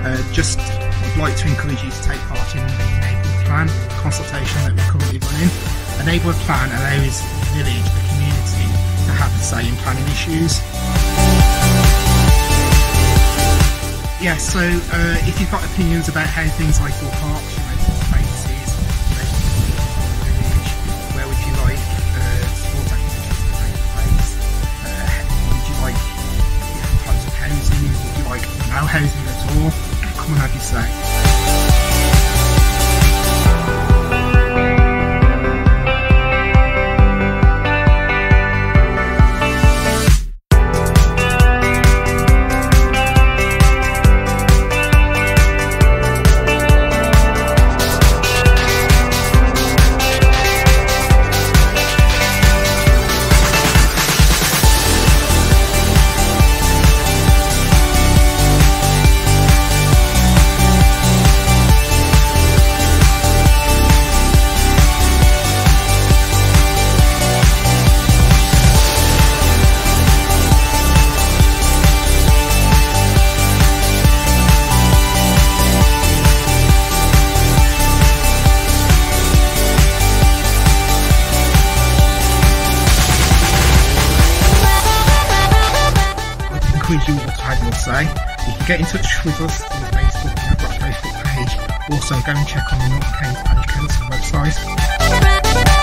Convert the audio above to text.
Just would like to encourage you to take part in the Neighbourhood Plan consultation that we're currently running. A Neighbourhood Plan allows the village, the community, to have a say in planning issues. Yeah, so if you've got opinions about how things like your parks, your open spaces, where would you like sports activities to take place? Would you like different types of housing? Would you like no housing at all? Come and have your say. You all to have your say. You can get in touch with us through Facebook. We've got a Facebook page. Also go and check on the Norton Canes Parish Council website.